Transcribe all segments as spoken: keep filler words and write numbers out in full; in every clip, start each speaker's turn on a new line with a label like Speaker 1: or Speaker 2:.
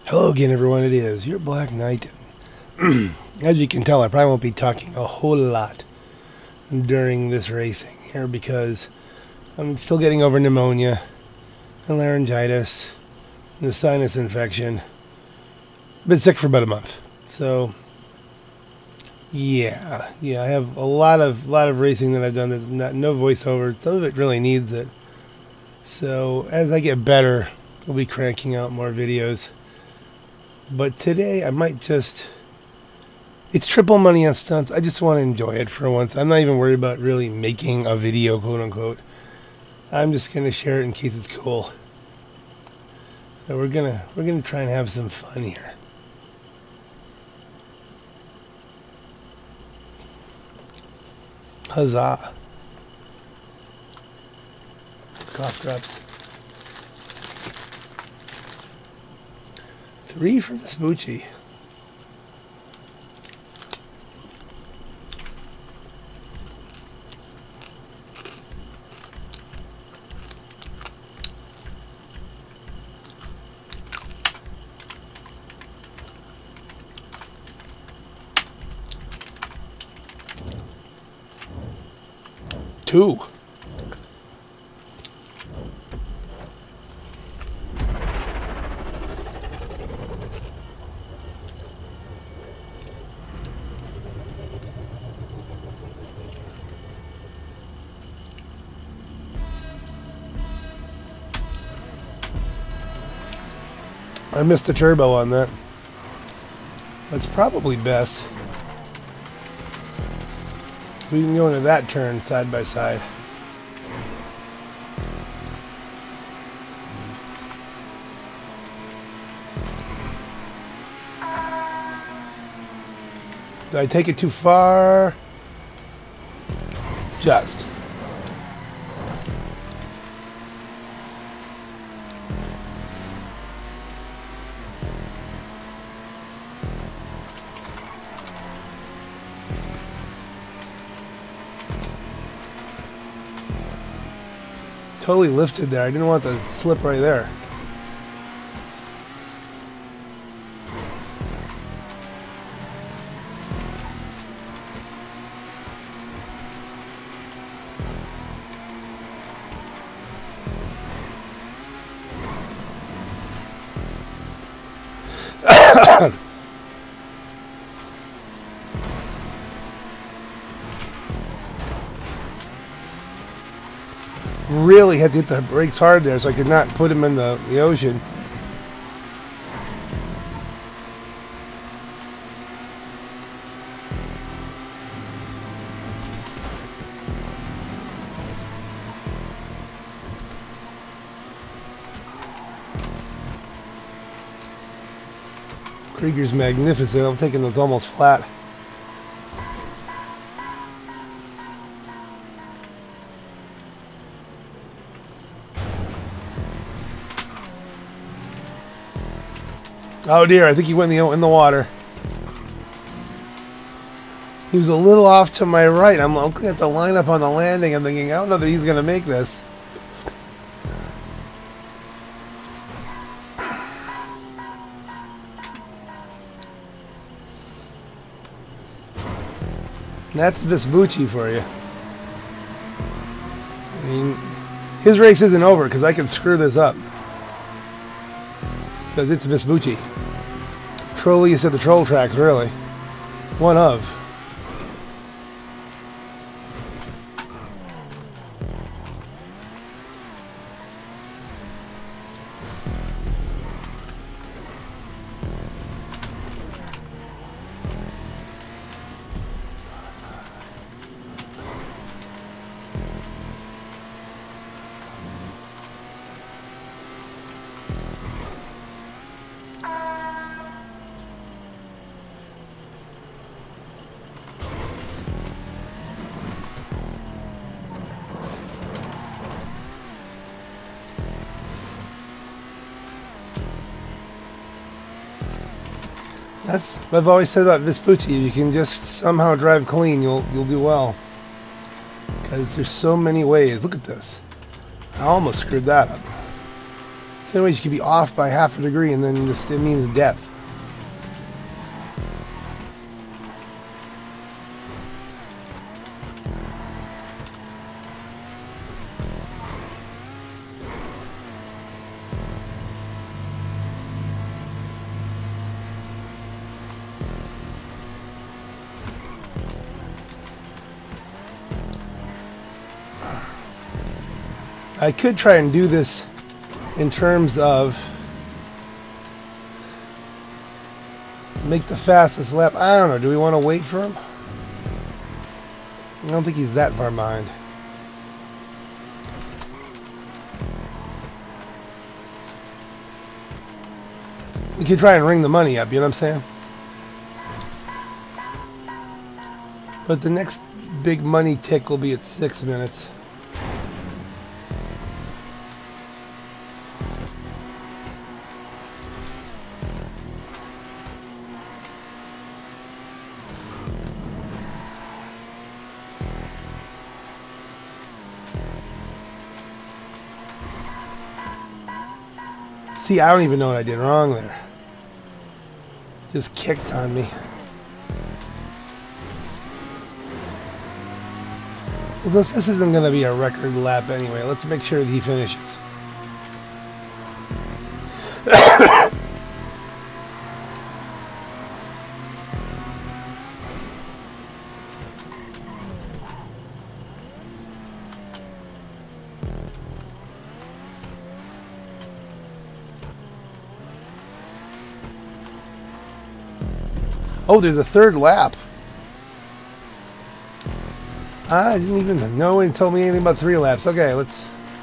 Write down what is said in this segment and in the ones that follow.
Speaker 1: Hello again, everyone. It is your Black Knight. As you can tell, I probably won't be talking a whole lot during this racing here because I'm still getting over pneumonia and laryngitis and the sinus infection. I've been sick for about a month, so yeah, yeah. I have a lot of lot of racing that I've done that's not no voiceover. Some of it really needs it. So as I get better, we'll be cranking out more videos. But today I might just, it's triple money on stunts. I just want to enjoy it for once. I'm not even worried about really making a video, quote unquote. I'm just going to share it in case it's cool. So we're going to, we're going to try and have some fun here. Huzzah. Cough drops. Three for Vespucci. Two. I missed the turbo on that. That's probably best. We can go into that turn side by side. Did I take it too far? Just. Totally lifted there. I didn't want to slip right there. Really had to hit the brakes hard there so I could not put him in the, the ocean. Krieger's magnificent. I'm taking those almost flat. Oh dear, I think he went in the, in the water. He was a little off to my right. I'm looking at the lineup on the landing. I'm thinking, I don't know that he's going to make this. That's Vespucci for you. I mean, his race isn't over because I can screw this up. Because it's Vespucci. Trolliest at the troll tracks, really. One of. That's what I've always said about Vespucci. If you can just somehow drive clean, you'll you'll do well. Because there's so many ways. Look at this. I almost screwed that up. So anyways, you could be off by half a degree and then just, it means death. I could try and do this in terms of make the fastest lap. I don't know. Do we want to wait for him? I don't think he's that far behind. We could try and ring the money up, you know what I'm saying? But the next big money tick will be at six minutes. See, I don't even know what I did wrong there. Just kicked on me. Well, this, this isn't going to be a record lap anyway. Let's make sure that he finishes. Oh, there's a third lap. I didn't even know. No one told me anything about three laps. Okay, let's...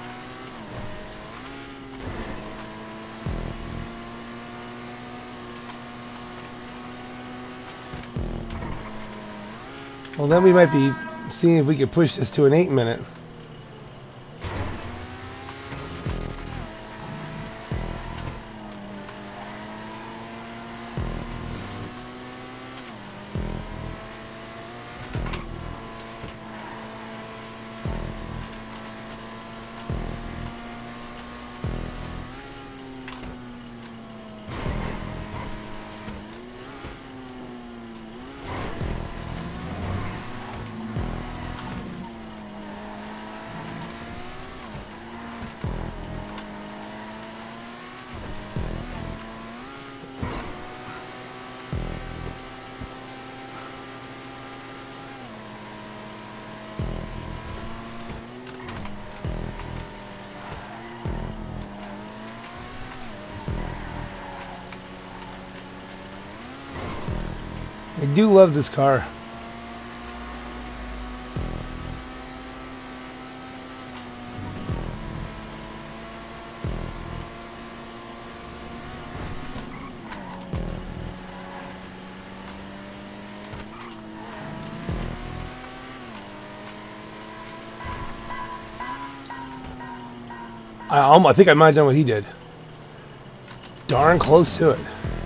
Speaker 1: Well, then we might be seeing if we could push this to an eight minute. I do love this car. I almost, I think I might have done what he did. Darn close to it.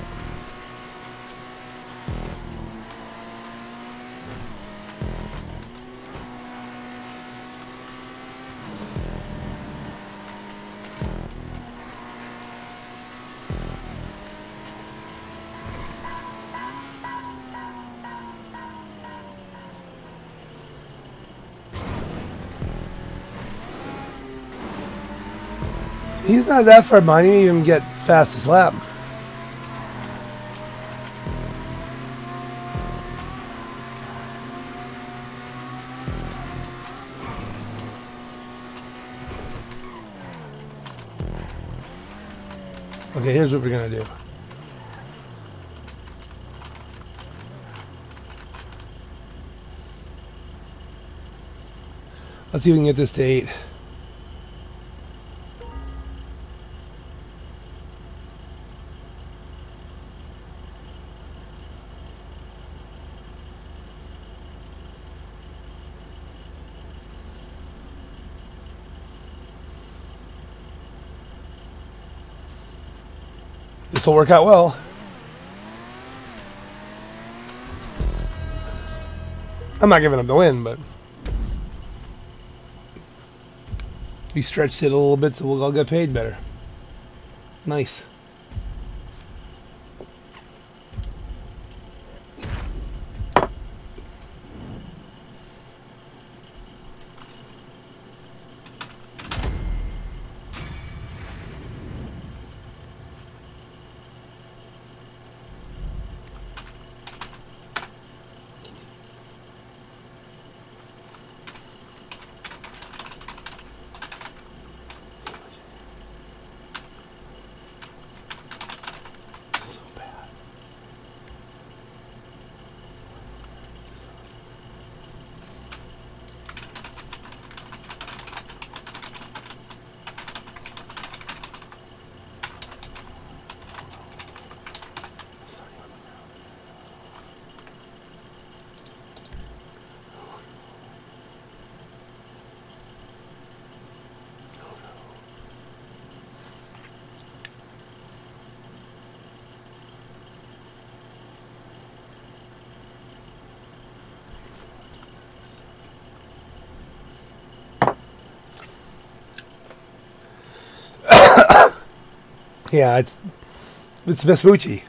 Speaker 1: He's not that far behind. He didn't even get fastest lap. Okay, here's what we're gonna do. Let's see if we can get this to eight. This will work out well. I'm not giving up the win, but we stretched it a little bit so we'll all get paid better. Nice. Yeah, it's it's Vespucci.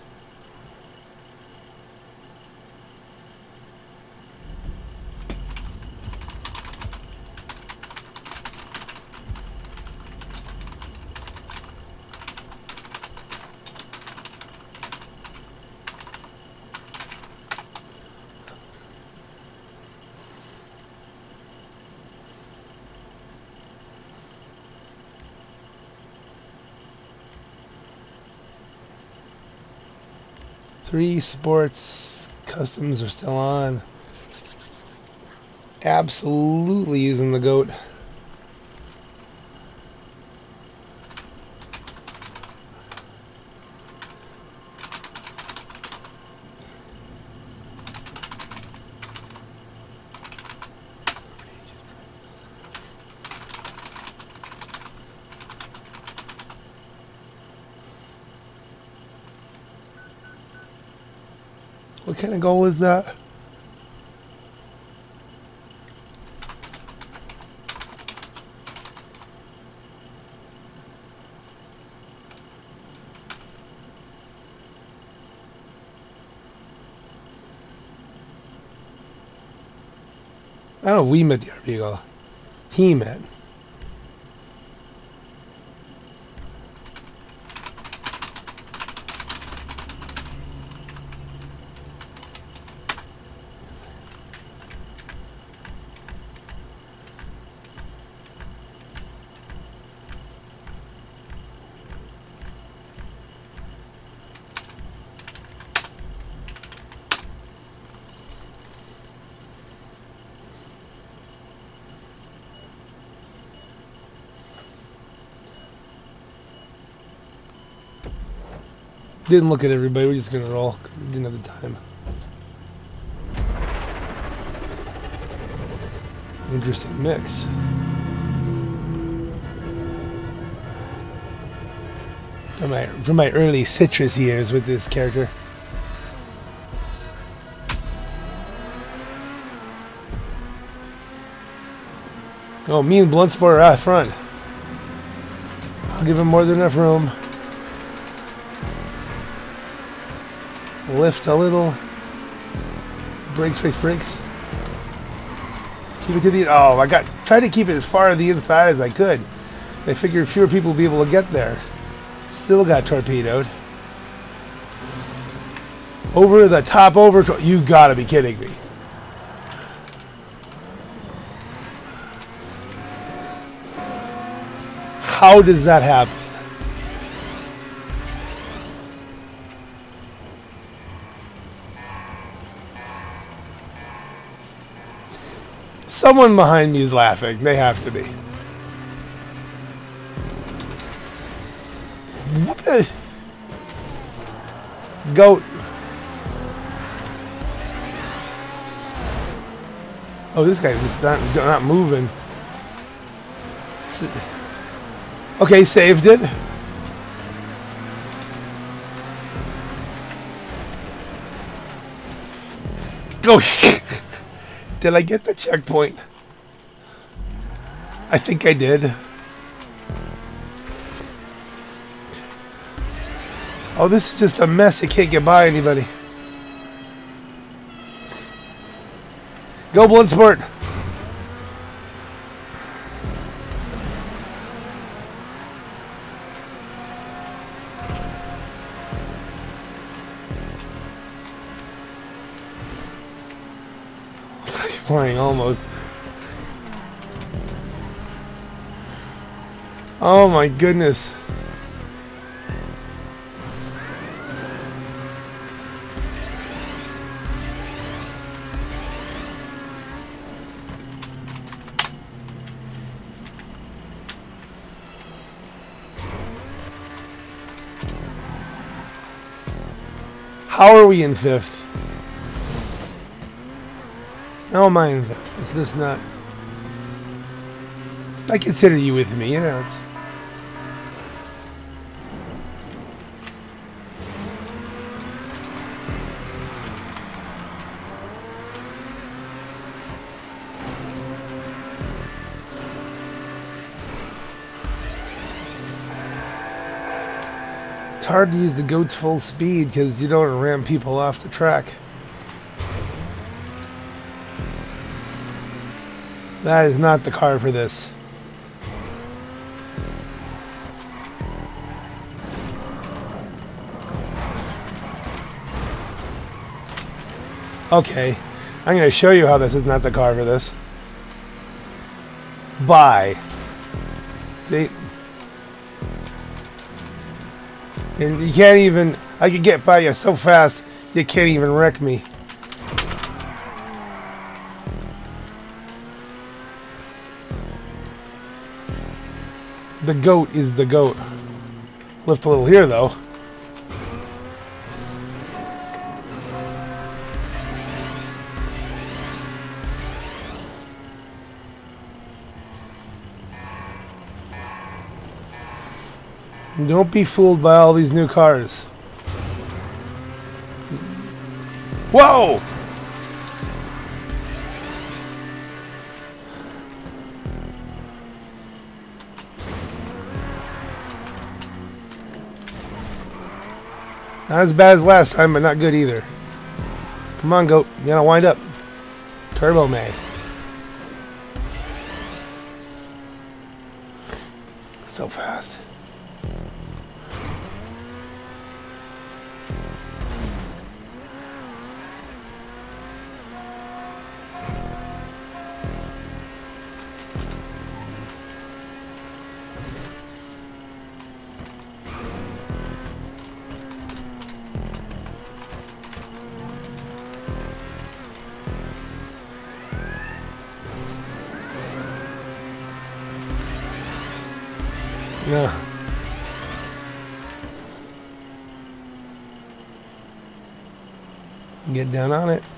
Speaker 1: Three sports customs are still on. Absolutely using the goat. What kind of goal is that? I don't know if we met the R P goal. He met. Didn't look at everybody, we're just gonna roll. We didn't have the time. Interesting mix. From my from my early citrus years with this character. Oh, me and Bloodsport are out front. I'll give him more than enough room. Lift a little. Brakes, brakes, brakes. Keep it to the... Oh, I got... Tried to keep it as far to the inside as I could. I figured fewer people would be able to get there. Still got torpedoed. Over the top, over... You gotta be kidding me. How does that happen? Someone behind me is laughing. They have to be. What the? Goat. Oh, this guy's just not, not moving. Okay, saved it. Oh, did I get the checkpoint? I think I did. Oh, this is just a mess. It can't get by anybody. Go Bloodsport. Playing almost. Oh my goodness. How are we in fifth? How am I in fifth? It's just not. I consider you with me, you know. It's. It's hard to use the goat's full speed because you don't ram people off the track. That is not the car for this. Okay, I'm going to show you how this is not the car for this. Bye. See? And you can't even, I could get by you so fast, you can't even wreck me. The goat is the goat. Lift a little here though. Don't be fooled by all these new cars. Whoa! Not as bad as last time, but not good either. Come on, goat. You gotta wind up. Turbo May. So fast. Yeah. Get down on it.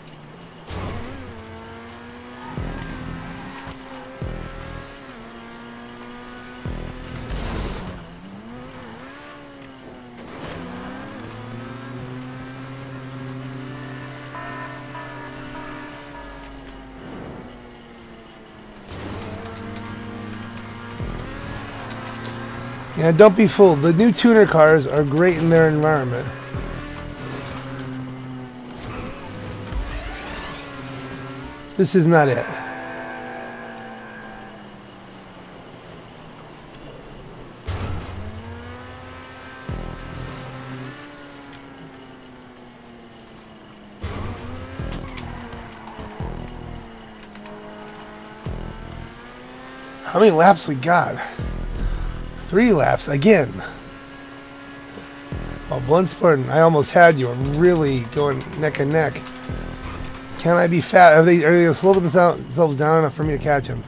Speaker 1: Yeah, don't be fooled. The new tuner cars are great in their environment. This is not it. How many laps we got? Three laps again. Well, Bloodsport, I almost had you. I'm really going neck and neck. Can I be fat? Are they, are they going to slow themselves down enough for me to catch him?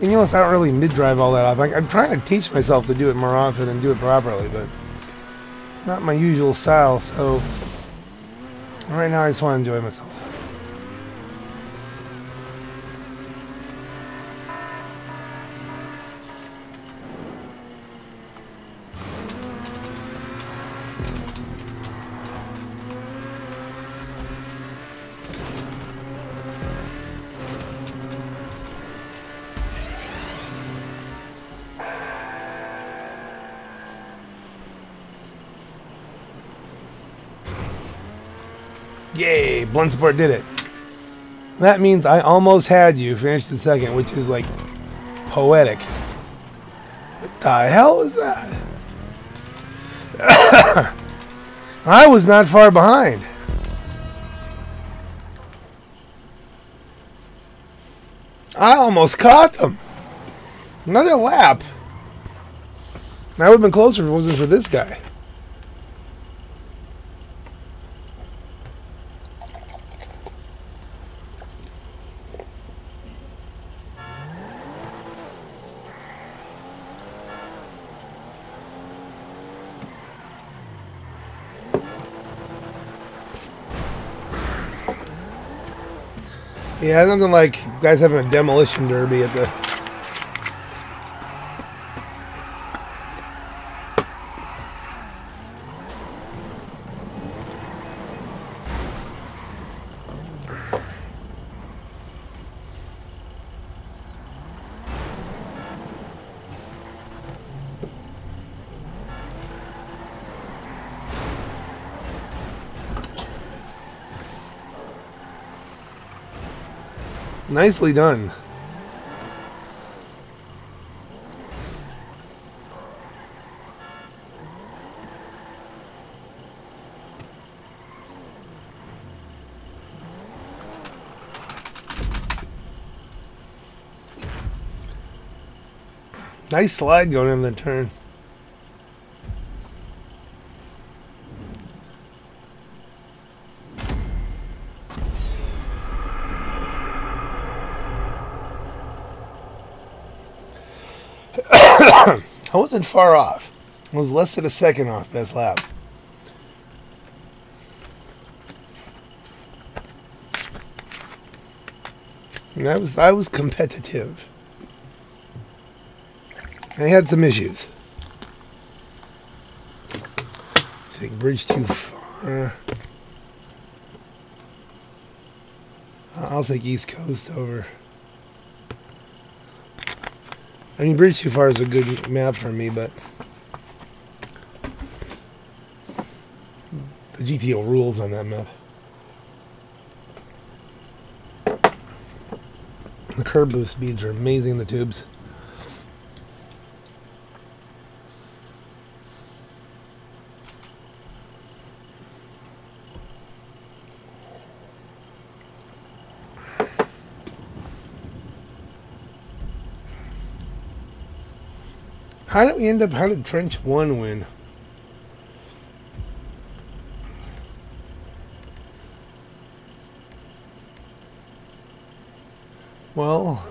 Speaker 1: And you know, I don't really mid-drive all that often. I'm trying to teach myself to do it more often and do it properly, but not my usual style, so right now I just want to enjoy myself. Yay, blunt support did it. That means I almost had you finish the second, which is like poetic. What the hell is that? I was not far behind. I almost caught them. Another lap. I would have been closer if it wasn't for this guy. Yeah, nothing like guys having a demolition derby at the... Nicely done. Nice slide going in the turn. I wasn't far off. I was less than a second off best lap. And I was I was competitive. I had some issues. I think bridge too far. I'll take East Coast over. I mean, bridge too far is a good map for me, but the G T O rules on that map. The curb boost speeds are amazing in the tubes. How did we end up, how did Trench one win? Well,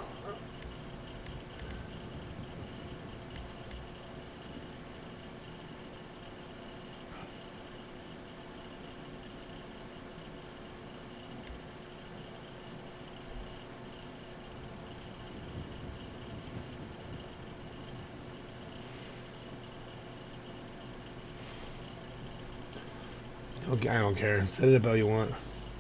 Speaker 1: okay, I don't care. Set it up how you want.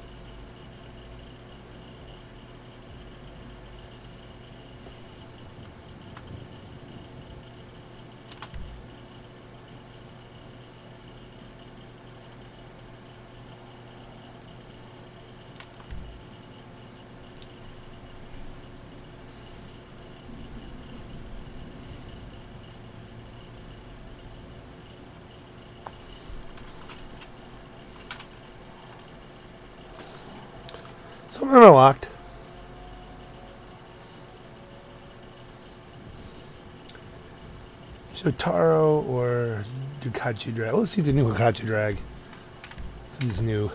Speaker 1: Some of them are locked. Shotaro or Ducati drag. Let's see the new Ducati drag. This is new.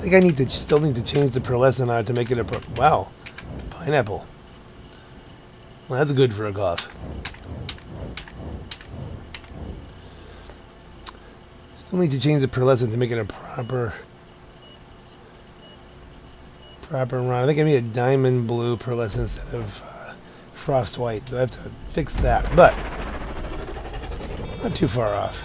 Speaker 1: I think I need to still need to change the pearlescent on it to make it a pro wow, pineapple. Well, that's good for a cough. Still need to change the pearlescent to make it a proper proper run. I think I need a diamond blue pearlescent instead of uh, frost white. So I have to fix that, but not too far off.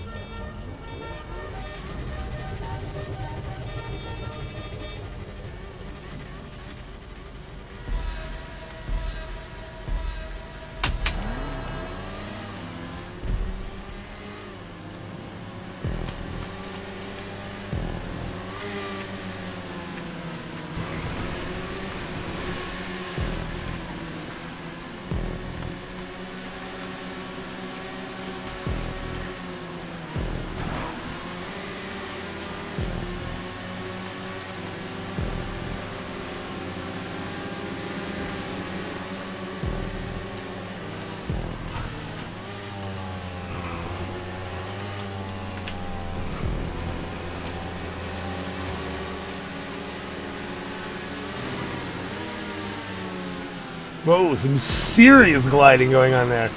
Speaker 1: Whoa, some serious gliding going on there.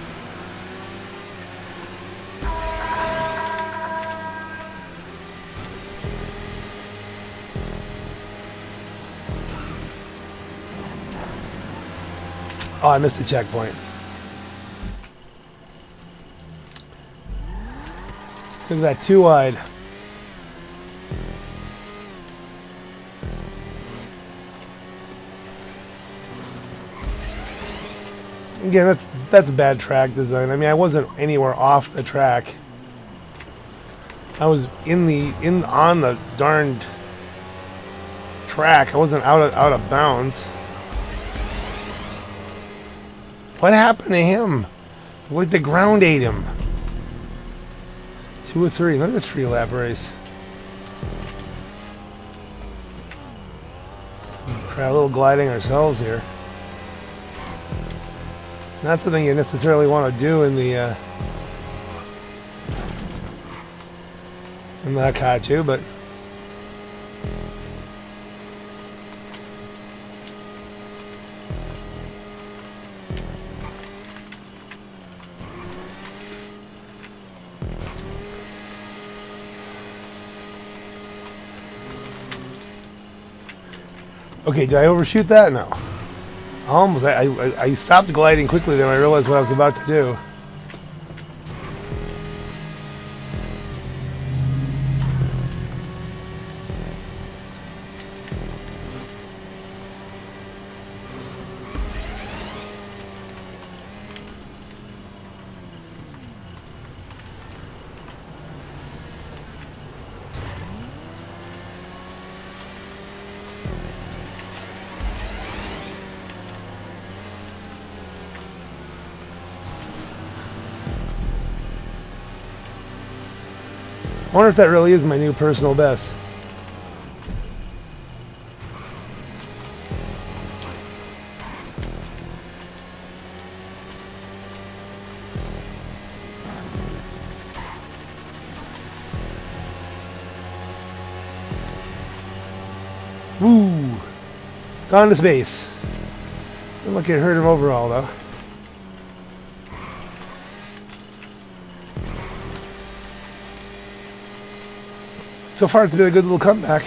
Speaker 1: Oh, I missed a checkpoint. Took that too wide. Again, that's that's bad track design. I mean, I wasn't anywhere off the track. I was in the in on the darned track. I wasn't out of out of bounds. What happened to him? It was like the ground ate him. Two or three. Another three lap race. Try a little gliding ourselves here. Not something you necessarily want to do in the uh, in the Kachu, but okay, did I overshoot that? No. Almost. I, I, I stopped gliding quickly, then I realized what I was about to do. I wonder if that really is my new personal best. Woo! Gone to space. Doesn't look like it hurt him overall, though. So far, it's been a good little comeback.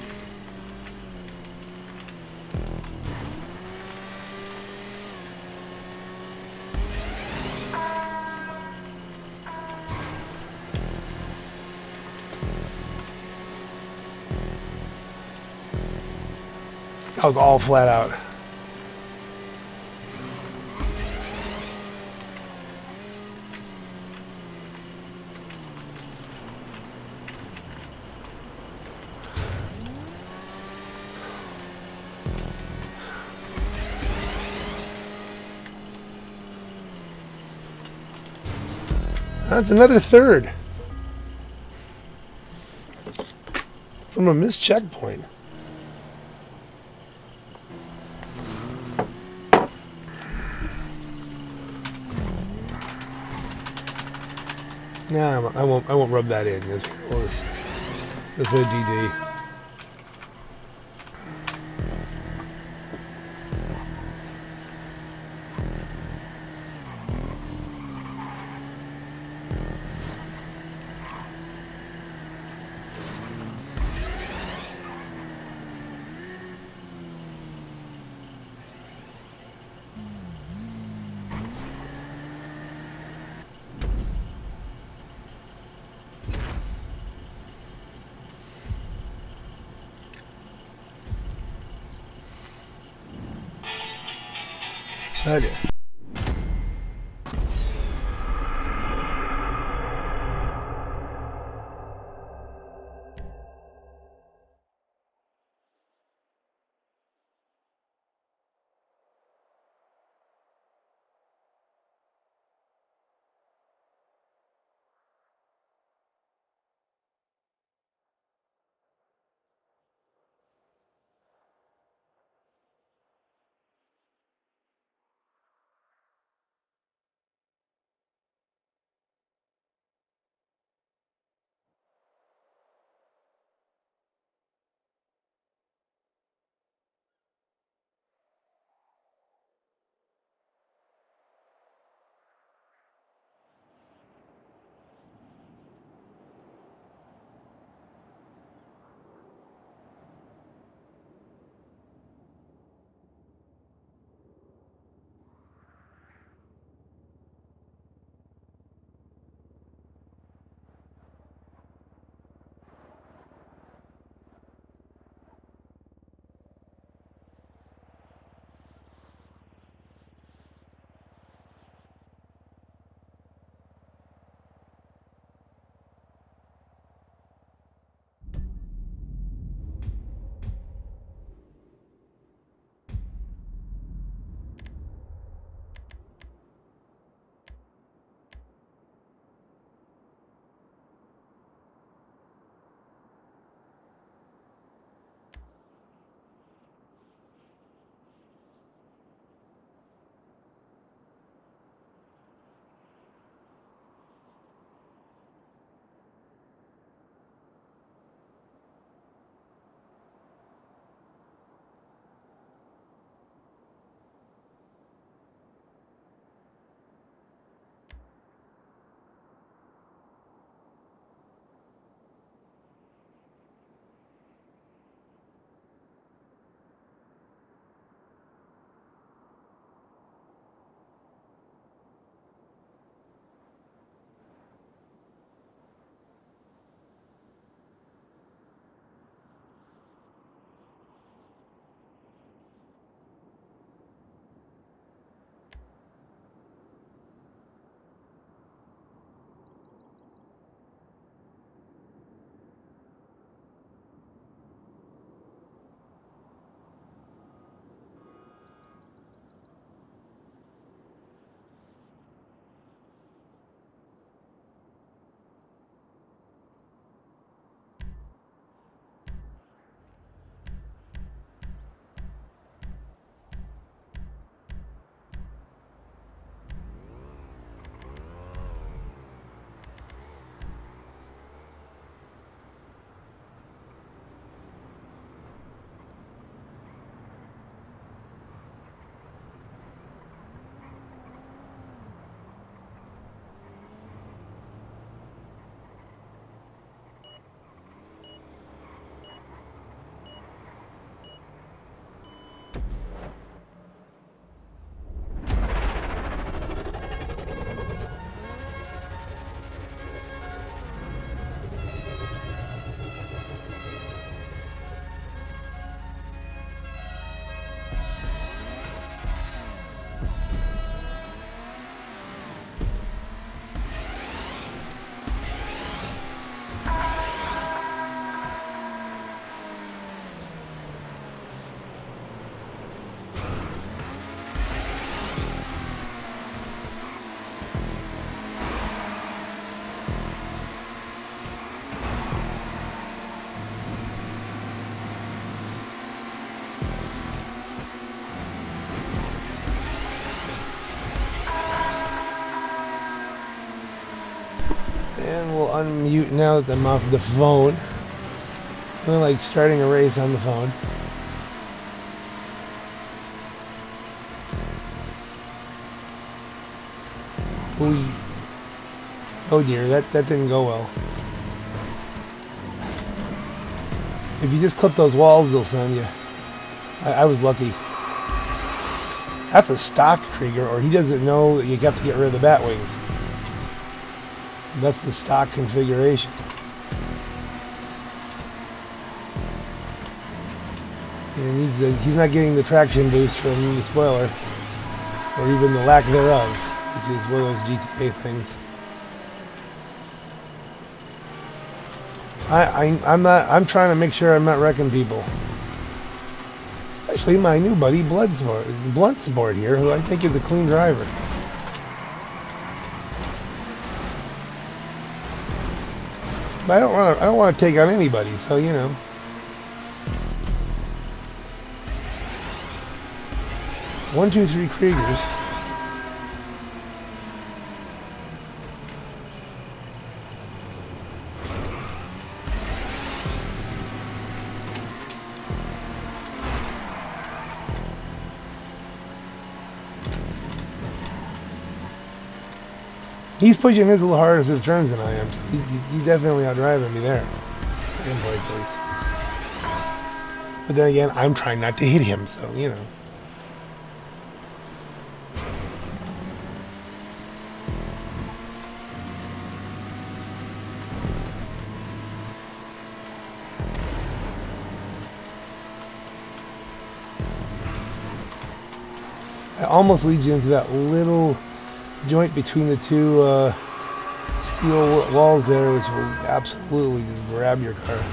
Speaker 1: That was all flat out. That's another third from a missed checkpoint. Nah, I won't. I won't rub that in. This was this was D D. Okay. And we'll unmute now that I'm off the phone. I'm like starting a race on the phone. Ooh. Oh dear, that, that didn't go well. If you just clip those walls, they'll send you. I, I was lucky. That's a stock Krieger, or he doesn't know that you have to get rid of the bat wings. That's the stock configuration. And he needs the, he's not getting the traction boost from the spoiler. or even the lack thereof, which is one of those G T A things. I, I I'm not I'm trying to make sure I'm not wrecking people, especially my new buddy Bloodsport Bluntsport here, who I think is a clean driver. But I don't want to I don't want to take on anybody, so you know. One, two, three Kriegers. He's pushing his a little harder with turns than I am, so he, he, he definitely outdriving me there. Second place at least. But then again, I'm trying not to hit him, so you know. It almost leads you into that little joint between the two uh, steel walls there, which will absolutely just grab your car.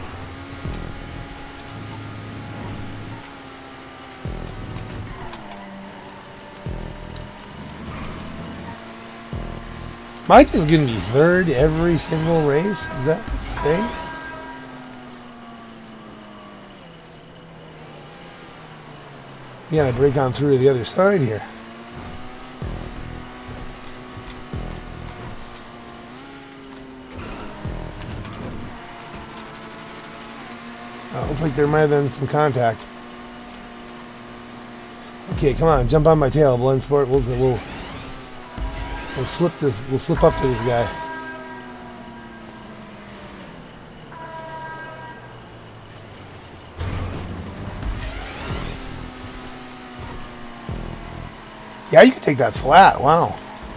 Speaker 1: Mike is going to be third every single race? Is that the thing? You gotta break on through to the other side here. Oh, looks like there might have been some contact. Okay, come on, jump on my tail, Bloodsport. We'll we'll we'll slip this. We'll slip up to this guy. Yeah, you can take that flat. Wow.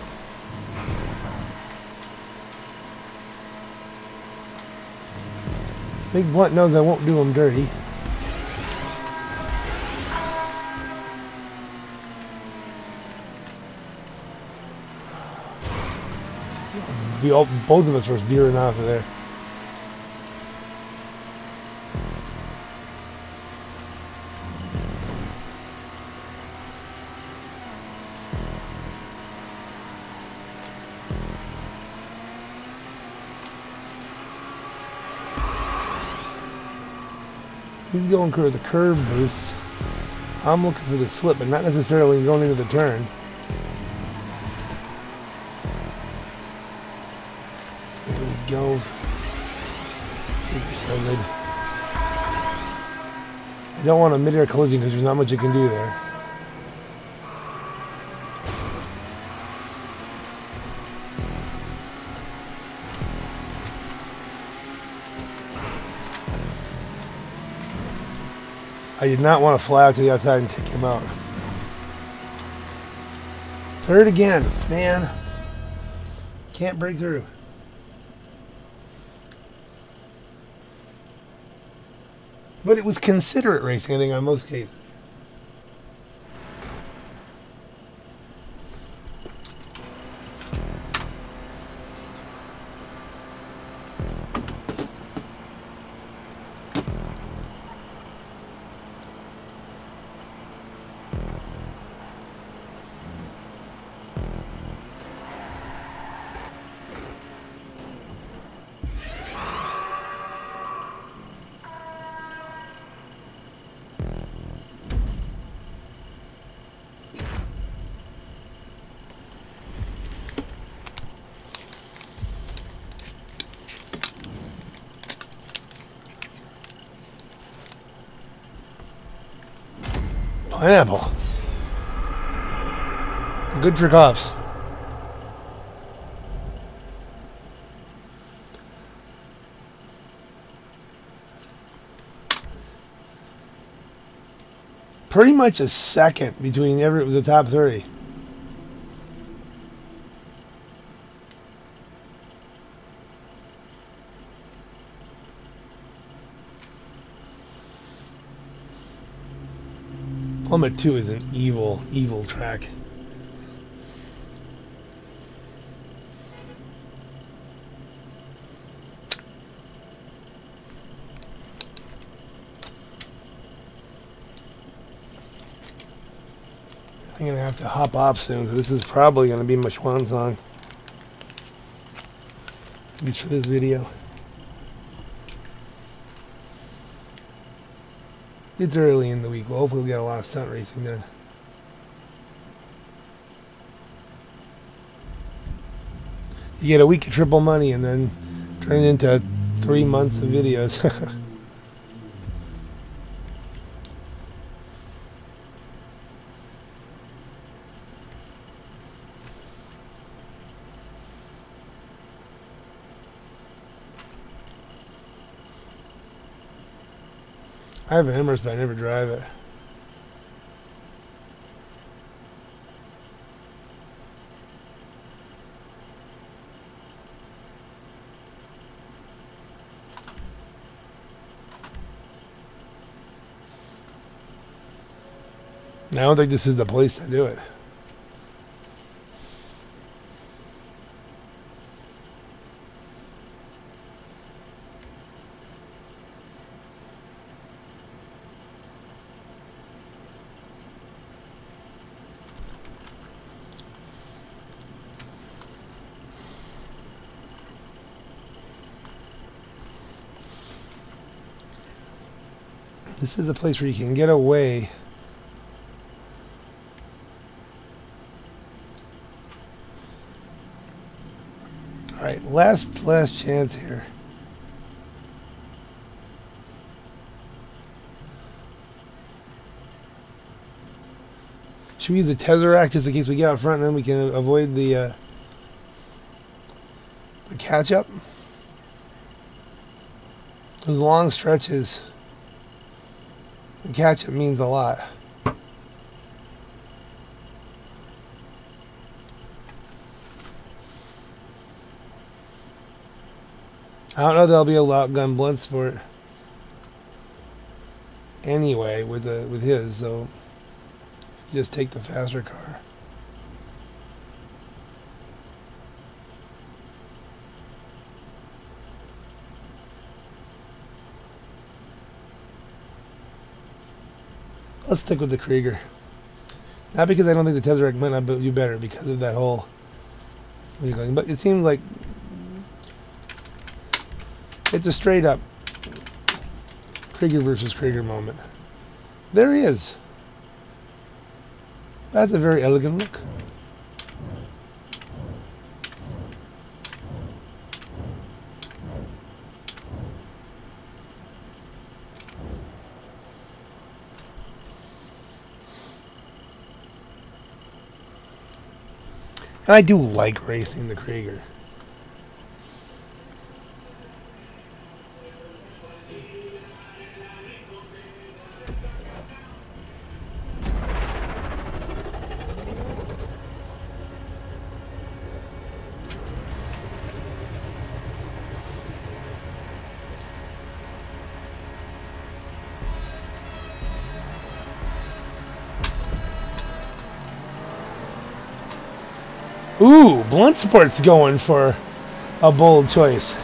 Speaker 1: Big Blunt knows I won't do him dirty. We all, both of us were veering off of there. He's going for the curve boost. I'm looking for the slip, but not necessarily going into the turn. There we go. I don't want a mid-air collision because there's not much you can do there. I did not want to fly out to the outside and take him out. Third again, man. Can't break through. But it was considerate racing, I think, on most cases. Pineapple. Good for coughs. Pretty much a second between every the top thirty. Plummet two is an evil, evil track. I'm gonna have to hop off soon, so this is probably gonna be my swan song. At least for this video. It's early in the week. Well, hopefully we got a lot of stunt racing done. You get a week of triple money and then turn it into three months of videos. I have an Emirates, but I never drive it. I don't think this is the place to do it. This is a place where you can get away. All right, last last chance here. Should we use the Tesseract just in case we get out front, and then we can avoid the uh, the catch up? Those long stretches. The catch up means a lot. I don't know if there'll be a gun blunt sport anyway with the with his, so just take the faster car. Let's stick with the Krieger. Not because I don't think the Tesseract might not do better because of that whole, but it seems like it's a straight up Krieger versus Krieger moment. There he is. That's a very elegant look. And I do like racing the Krieger. Ooh, Blunt Sport's going for a bold choice.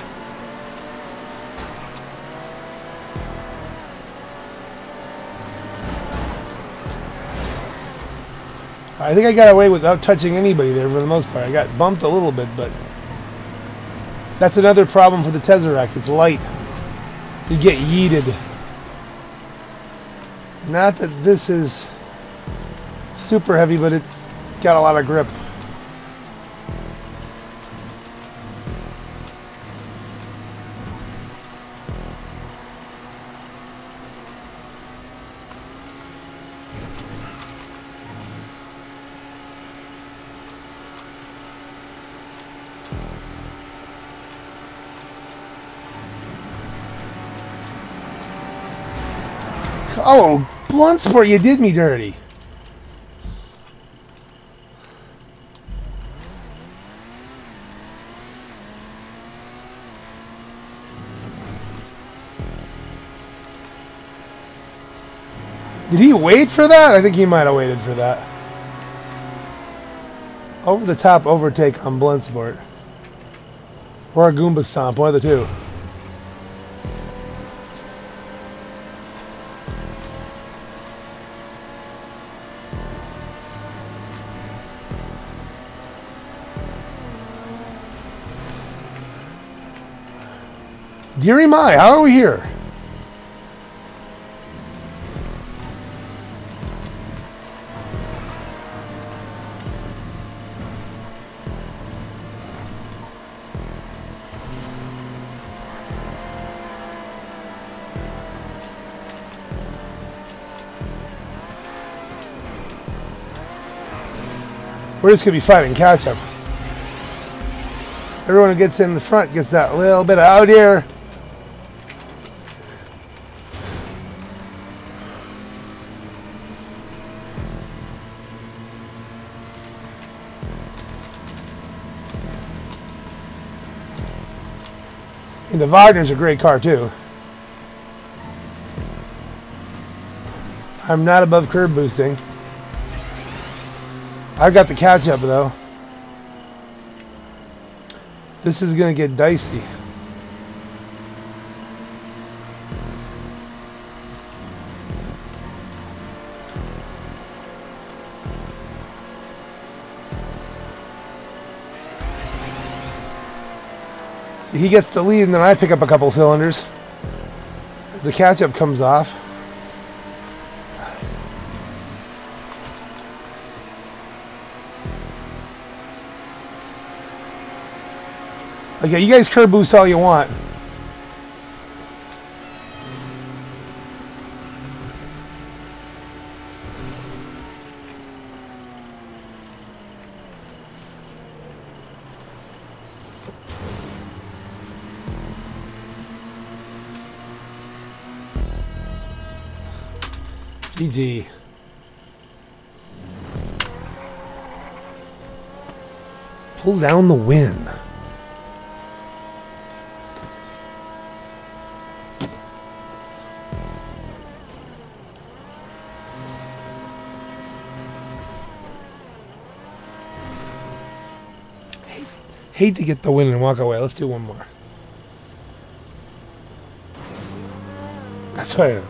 Speaker 1: I think I got away without touching anybody there for the most part. I got bumped a little bit, but that's another problem for the Tesseract. It's light. You get yeeted. Not that this is super heavy, but it's got a lot of grip. Oh, Blunt Sport, you did me dirty. Did he wait for that? I think he might have waited for that. Over the top overtake on Blunt Sport. Or a Goomba Stomp, one of the two. Dearie my, how are we here? We're just going to be fighting catch up. Everyone who gets in the front gets that little bit of out here. And the Wagner's a great car too. I'm not above curb boosting. I've got the catch up though. This is going to get dicey. See, he gets the lead and then I pick up a couple cylinders as the catch up comes off. Okay, you guys curb boost all you want. G G. Pull down the win. Hate to get the win and walk away. Let's do one more. That's why.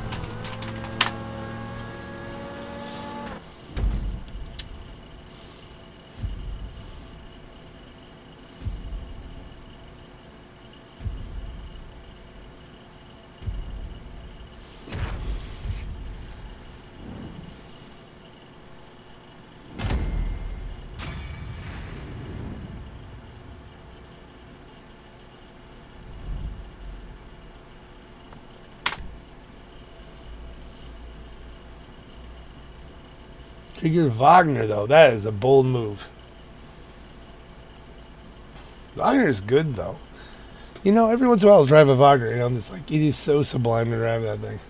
Speaker 1: Figure Wagner, though. That is a bold move. Wagner is good, though. You know, every once in a while I'll drive a Wagner, and I'm just like, it is so sublime to drive that thing.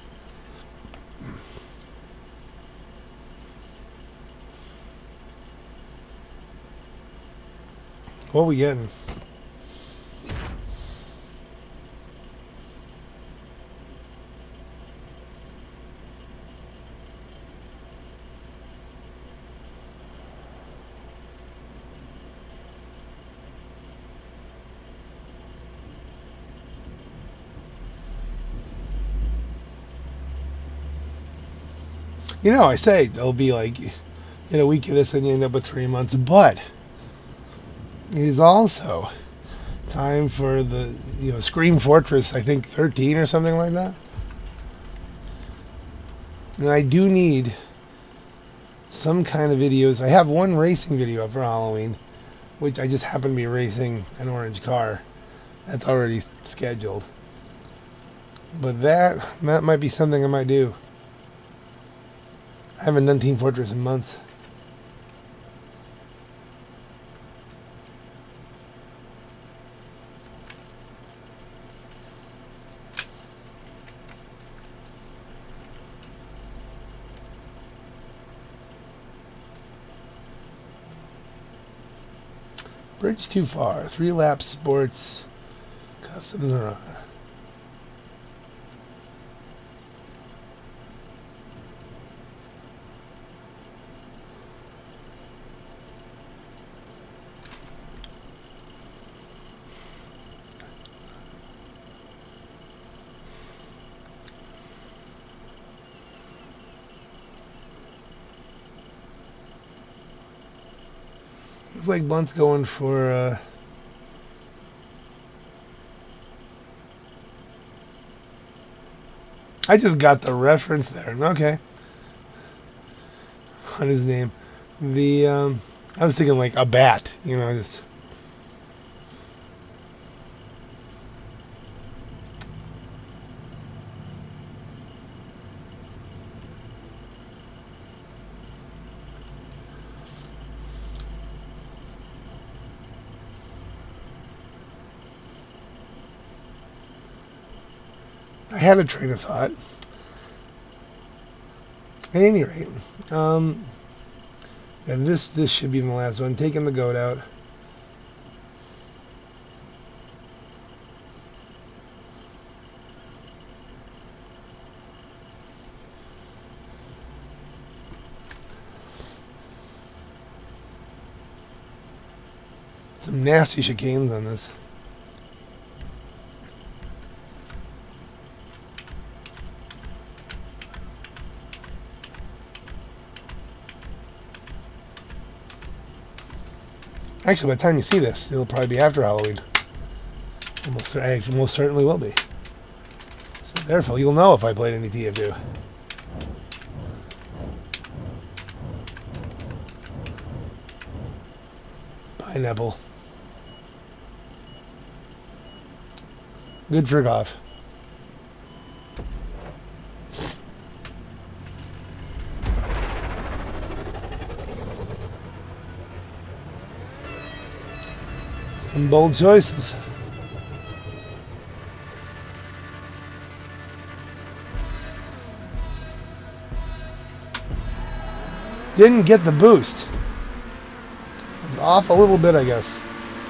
Speaker 1: What are we getting? You know, I say it'll be like, get a week of this and you end up with three months, but it is also time for the, you know, Scream Fortress, I think thirteen or something like that. And I do need some kind of videos. I have one racing video up for Halloween, which I just happen to be racing an orange car. That's already scheduled. But that, that might be something I might do. I haven't done Team Fortress in months. Bridge too far. Three lap sports. Customs are on. Looks like Blunt's going for uh, I just got the reference there. Okay. On his name. The, um, I was thinking like a bat, you know, just. I had a train of thought. At any rate, um, and this this should be the last one. Taking the goat out. Some nasty chicanes on this. Actually, by the time you see this, it'll probably be after Halloween. Almost, actually, most certainly will be. So therefore, you'll know if I played any T F two. Pineapple. Good for cough. Some bold choices. Didn't get the boost. It was off a little bit, I guess.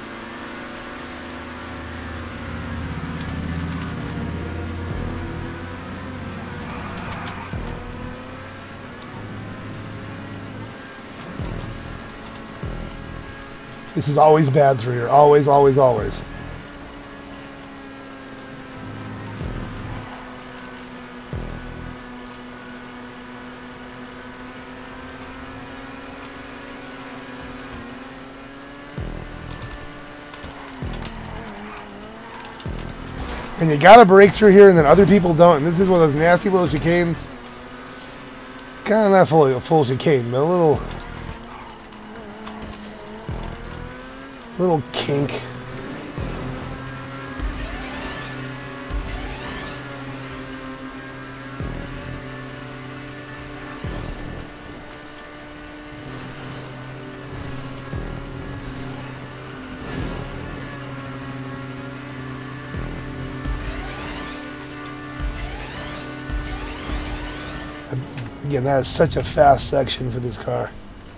Speaker 1: This is always bad through here. Always, always, always. And you gotta break through here, and then other people don't. And this is one of those nasty little chicanes. Kind of not full, full chicane, but a little... Little kink. Again, that is such a fast section for this car.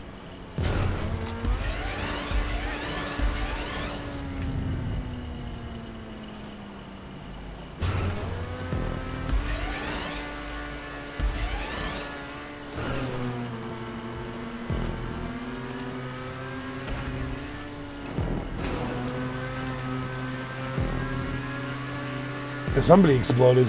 Speaker 1: Somebody exploded.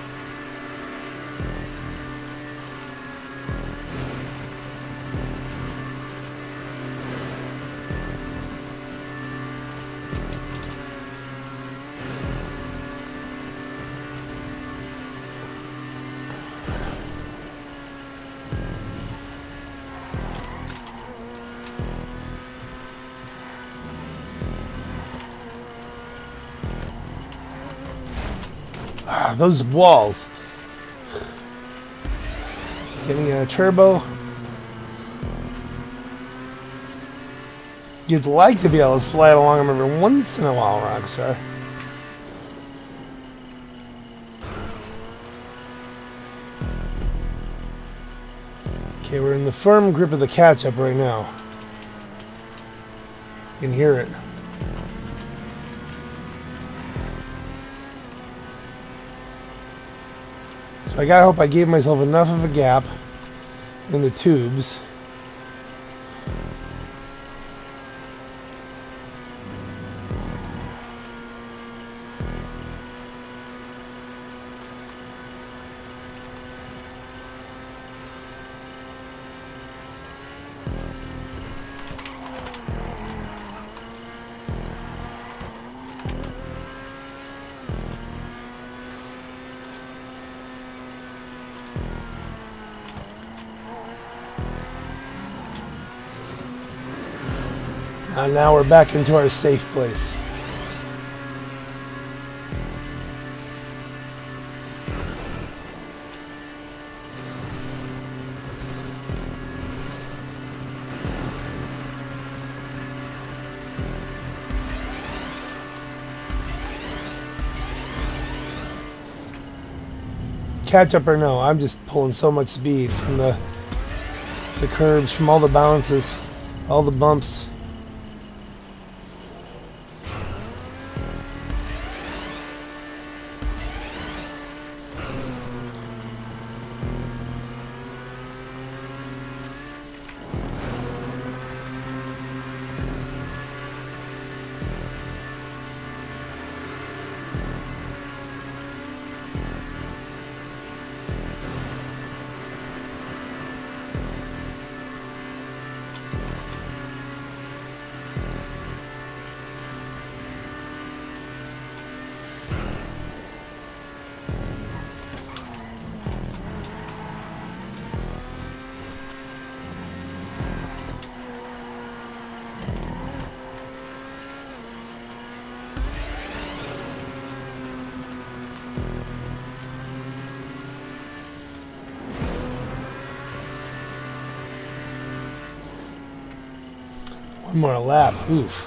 Speaker 1: Ah, those walls. Getting a turbo. You'd like to be able to slide along them every once in a while, Rockstar. Okay, we're in the firm grip of the catch-up right now. You can hear it. So I gotta hope I gave myself enough of a gap in the tubes. And now we're back into our safe place. Catch up or no, I'm just pulling so much speed from the the curves, from all the bounces, all the bumps. One more lap. Oof.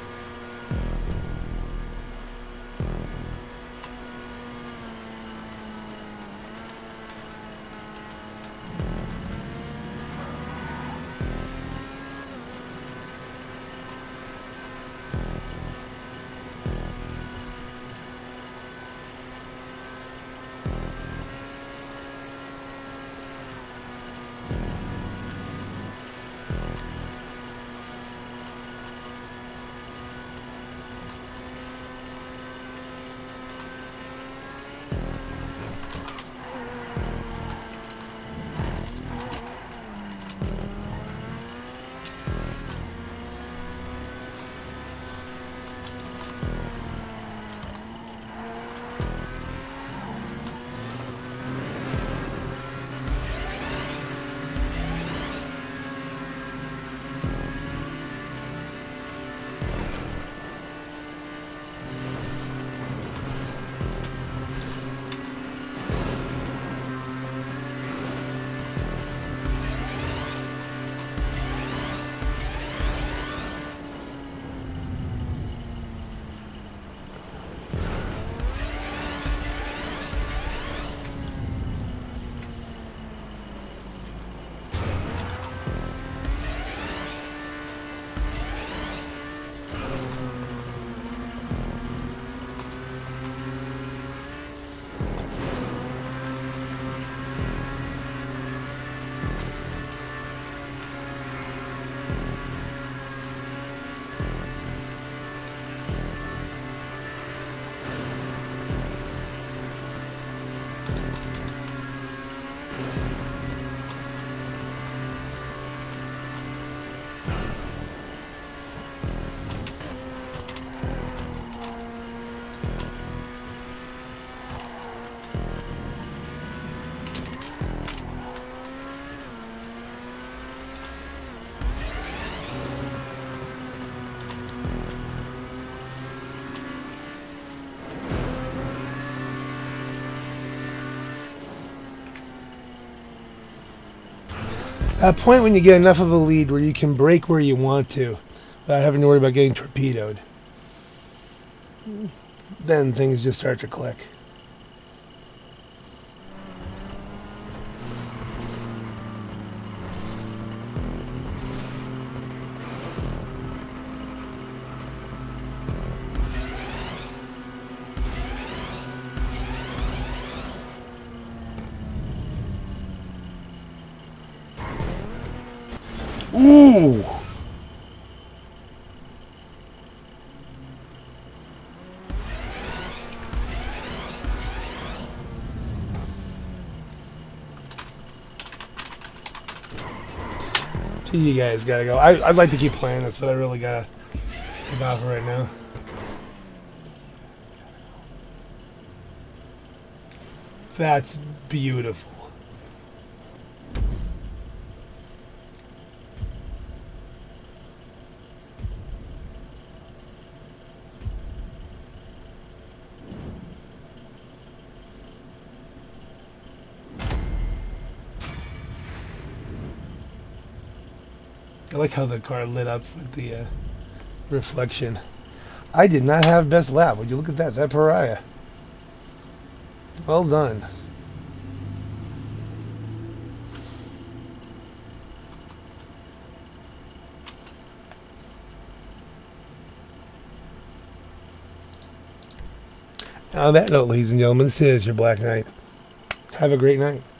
Speaker 1: At a point when you get enough of a lead where you can brake where you want to without having to worry about getting torpedoed, then things just start to click. Ooh! You guys gotta go. I, I'd like to keep playing this, but I really gotta get off right now. That's beautiful. I like how the car lit up with the uh, reflection. I did not have best lap. Would you look at that? That pariah. Well done. On that note, ladies and gentlemen, this is your Black Knight. Have a great night.